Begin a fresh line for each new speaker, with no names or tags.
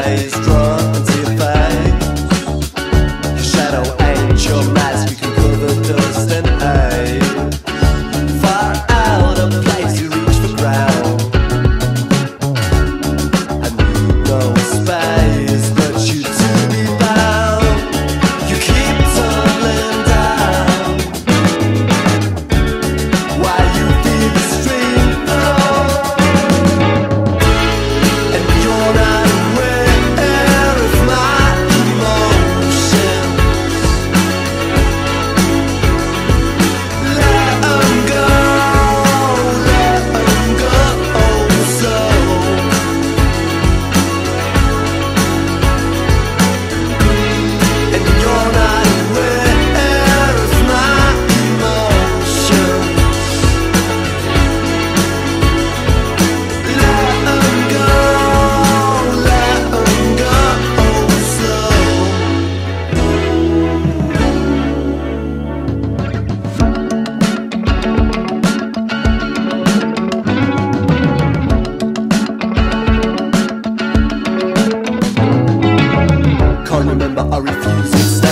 gaze drawn to your face. Your shadow ain't your mask, you can cover dust and haze. Far out of place, you reach for ground. I need no space, but you to be bound. You keep tumbling down while you feel the stream flow, and you're not aware of my emotions. Let 'em go slow. And you're not aware of my emotions. Let 'em go slow. Can't remember, I refuse to stay.